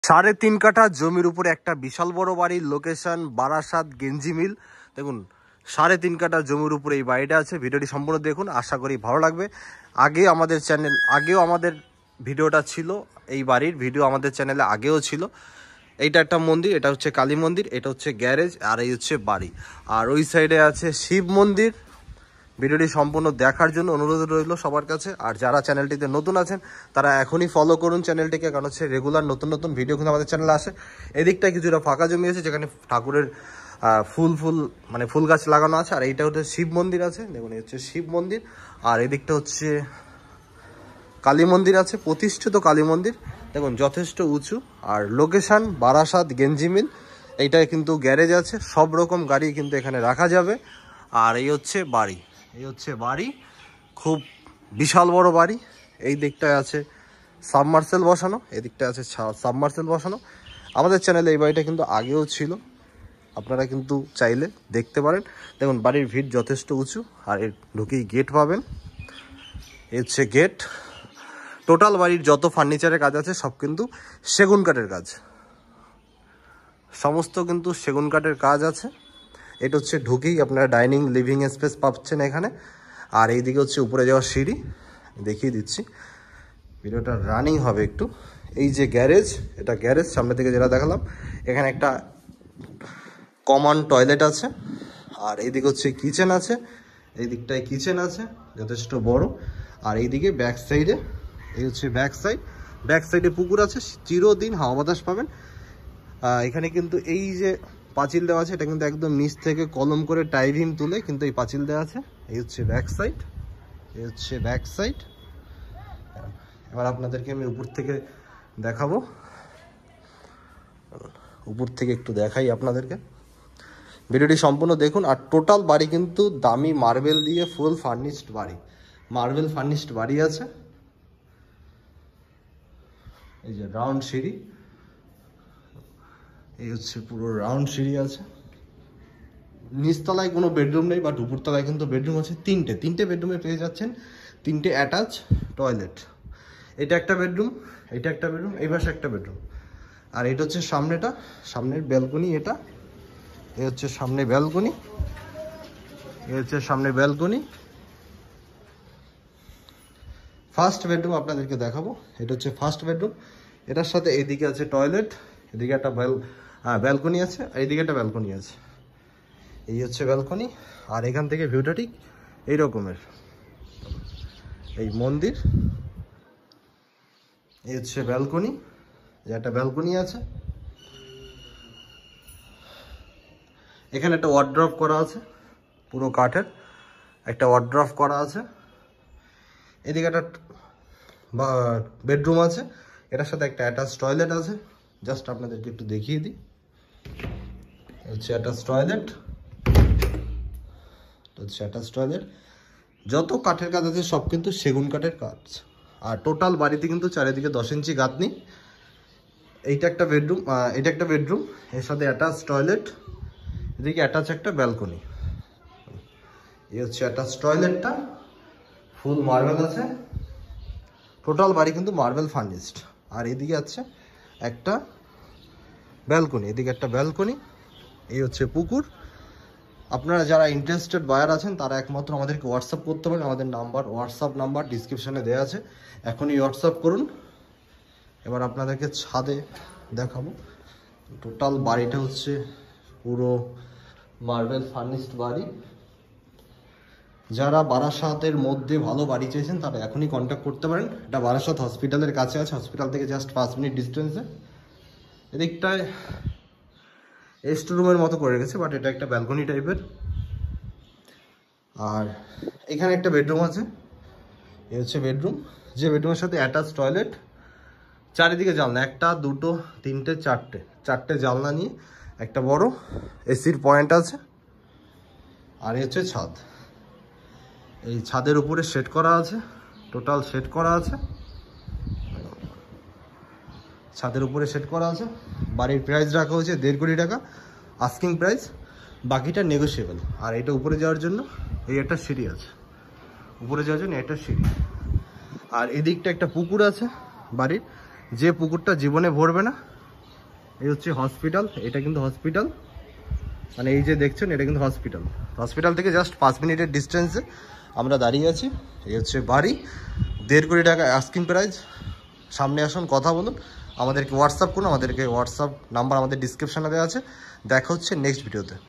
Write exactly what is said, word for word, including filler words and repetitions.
সাড়ে তিন কাঠা জমির উপরে একটা বিশাল বড় বাড়ির লোকেশন বারাসাত গেঞ্জিমিল। দেখুন সাড়ে তিন কাঠা জমির উপরে এই বাড়িটা আছে। ভিডিওটি সম্পূর্ণ দেখুন, আশা করি ভালো লাগবে। আগে আমাদের চ্যানেল আগেও আমাদের ভিডিওটা ছিল, এই বাড়ির ভিডিও আমাদের চ্যানেলে আগেও ছিল। এইটা একটা মন্দির, এটা হচ্ছে কালী মন্দির, এটা হচ্ছে গ্যারেজ, আর এই হচ্ছে বাড়ি। আর ওই সাইডে আছে শিব মন্দির। ভিডিওটি সম্পূর্ণ দেখার জন্য অনুরোধ রইল সবার কাছে। আর যারা চ্যানেলটিতে নতুন আছেন তারা এখনই ফলো করুন চ্যানেলটিকে, কারণ হচ্ছে রেগুলার নতুন নতুন ভিডিও কিন্তু আমাদের চ্যানেলে আসে। এদিকটায় কিছুটা ফাঁকা জমি আছে যেখানে ঠাকুরের ফুল ফুল মানে ফুল গাছ লাগানো আছে। আর এইটা হচ্ছে শিব মন্দির আছে, দেখুন এই হচ্ছে শিব মন্দির। আর এদিকটা হচ্ছে কালী মন্দির আছে, প্রতিষ্ঠিত কালী মন্দির। দেখুন যথেষ্ট উঁচু। আর লোকেশান বারাসাত গেঞ্জিমিল। এইটায় কিন্তু গ্যারেজ আছে, সব রকম গাড়ি কিন্তু এখানে রাখা যাবে। আর এই হচ্ছে বাড়ি, এই হচ্ছে বাড়ি, খুব বিশাল বড় বাড়ি। এই দিকটায় আছে সাবমার্সেল বসানো, এই দিকটায় আছে সাবমার্সেল বসানো। আমাদের চ্যানেলে এই বাড়িটা কিন্তু আগেও ছিল, আপনারা কিন্তু চাইলে দেখতে পারেন। দেখুন বাড়ির ভিত যথেষ্ট উঁচু। আর এর ঢুকেই গেট পাবেন, এই হচ্ছে গেট। টোটাল বাড়ির যত ফার্নিচারের কাজ আছে সব কিন্তু সেগুন কাঠের কাজ, সমস্ত কিন্তু সেগুন কাঠের কাজ আছে। এটা হচ্ছে ঢুকেই আপনারা ডাইনিং লিভিং স্পেস পাচ্ছেন এখানে। আর এইদিকে হচ্ছে উপরে যাওয়ার সিঁড়ি, দেখিয়ে দিচ্ছি, ভিডিওটা রানিং হবে একটু। এই যে গ্যারেজ, এটা গ্যারেজ সামনে থেকে যেটা দেখালাম। এখানে একটা কমন টয়লেট আছে। আর এইদিকে হচ্ছে কিচেন আছে, এই দিকটায় কিচেন আছে যথেষ্ট বড়। আর এইদিকে ব্যাক সাইডে, এই হচ্ছে ব্যাক সাইড, ব্যাক সাইডে পুকুর আছে, চিরদিন হাওয়া বাতাস পাবেন। এখানে কিন্তু এই যে পাঁচিল দেওয়া আছে, এটা কিন্তু একদম নিচ থেকে কলম করে টাইভিম তুলে কিন্তু এই পাঁচিল দেওয়া আছে। এই হচ্ছে ব্যাক সাইড, এই হচ্ছে ব্যাক সাইড। এবার আপনাদেরকে আমি উপর থেকে দেখাবো, উপর থেকে একটু দেখাই আপনাদেরকে। ভিডিওটি সম্পূর্ণ দেখুন। আর টোটাল বাড়ি কিন্তু দামি মার্বেল দিয়ে ফুল ফার্নিশড বাড়ি, মার্বেল ফার্নিশড বাড়ি আছে। এই যে রাউন্ড সিঁড়ি, এই হচ্ছে পুরো রাউন্ড সিঁড়ি আছে। নিচতলায় কোনো বেডরুম নেই, বাট উপরতলায় কিন্তু বেডরুম আছে তিনটে। তিনটে বেডরুমে পেয়ে যাচ্ছেন তিনটে অ্যাটাচ টয়লেট। এটা একটা বেডরুম, এটা একটা বেডরুম, এই পাশে একটা বেডরুম। আর এটা হচ্ছে সামনেটা, সামনের ব্যালকনি। এটা এই হচ্ছে সামনে ব্যালকনি, এই হচ্ছে সামনে ব্যালকনি। ফার্স্ট বেডরুম আপনাদেরকে দেখাবো, এটা হচ্ছে ফার্স্ট বেডরুম। এটার সাথে এইদিকে আছে টয়লেট, এদিকে একটা ব্যাল ব্যালকনি আছে, আর এইদিকে একটা ব্যালকনি আছে। এই হচ্ছে ব্যালকনি। আর এখান থেকে ভিউটা ঠিক এই রকমের, এই মন্দির, এই হচ্ছে ব্যালকনি, যে একটা ব্যালকনি আছে। এখানে একটা ওয়ার্ড্রপ করা আছে, পুরো কাঠের একটা ওয়ার্ড্রপ করা আছে। এদিকে একটা বেডরুম আছে, এটার সাথে একটা অ্যাটাচ টয়লেট আছে। জাস্ট আপনাদেরকে একটু দেখিয়ে দিই, হচ্ছে অ্যাটাচ টয়লেট, হচ্ছে অ্যাটাচ টয়লেট। যত কাঠের কাজ আছে সব কিন্তু সেগুন কাঠের কাজ। আর টোটাল বাড়িতে কিন্তু চারিদিকে দশ ইঞ্চি গাঁথনি। এইটা একটা বেডরুম, এটা একটা বেডরুম, এর সাথে অ্যাটাচ টয়লেট, এদিকে অ্যাটাচ একটা ব্যালকনি। এই হচ্ছে অ্যাটাচ টয়লেটটা, ফুল মার্বেল আছে। টোটাল বাড়ি কিন্তু মার্বেল ফার্নিশড। আর এদিকে আছে একটা ব্যালকনি, এদিকে একটা ব্যালকনি। এই হচ্ছে পুকুর। আপনারা যারা ইন্টারেস্টেড বায়ার আছেন তারা একমাত্র আমাদেরকে হোয়াটসঅ্যাপ করতে পারেন। আমাদের নাম্বার, হোয়াটসঅ্যাপ নাম্বার ডিসক্রিপশানে দেওয়া আছে, এখনই হোয়াটসঅ্যাপ করুন। এবার আপনাদেরকে ছাদে দেখাবো। টোটাল বাড়িটা হচ্ছে পুরো মার্বেল ফার্নিশড বাড়ি। যারা বারাসাতের মধ্যে ভালো বাড়ি চেয়েছেন তারা এখনই কন্ট্যাক্ট করতে পারেন। এটা বারাসাত হসপিটালের কাছে আছে, হসপিটাল থেকে জাস্ট পাঁচ মিনিট ডিস্টেন্সে। এদিকটায় স্টোর রুমের মতো করে রেখেছে, বাট এটা একটা ব্যালকনি টাইপের। আর এখানে একটা বেডরুম আছে, এই হচ্ছে বেডরুম, যে বেডরুমের সাথে অ্যাটাচ টয়লেট। চারিদিকে জানলা, একটা দুটো তিনটে চারটে, চারটে জানলা নিয়ে একটা বড় এসির পয়েন্ট আছে। আর এই হচ্ছে ছাদ, এই ছাদের উপরে সেট করা আছে, টোটাল সেট করা আছে, ছাদের উপরে সেট করা আছে। বাড়ির প্রাইস রাখা হয়েছে দেড় কোটি টাকা আস্কিং প্রাইস, বাকিটা নেগোশিয়েবল। আর এটা উপরে যাওয়ার জন্য এই একটা সিঁড়ি আছে, উপরে যাওয়ার জন্য একটা সিঁড়ি। আর এদিকটা একটা পুকুর আছে বাড়ির, যে পুকুরটা জীবনে ভরবে না, এই হচ্ছে হসপিটাল, এটা কিন্তু হসপিটাল, মানে এই যে দেখছেন এটা কিন্তু হসপিটাল। হসপিটাল থেকে জাস্ট পাঁচ মিনিটের ডিস্টেন্সে আমরা দাঁড়িয়ে আছি। এই হচ্ছে বাড়ি, দেড় কোটি টাকা আস্কিং প্রাইস। সামনে আসুন, কথা বলুন, আমাদেরকে হোয়াটসঅ্যাপ করুন, আমাদেরকে হোয়াটসঅ্যাপ নাম্বার আমাদের ডিসক্রিপশানে দেওয়া আছে। দেখা হচ্ছে নেক্সট ভিডিওতে।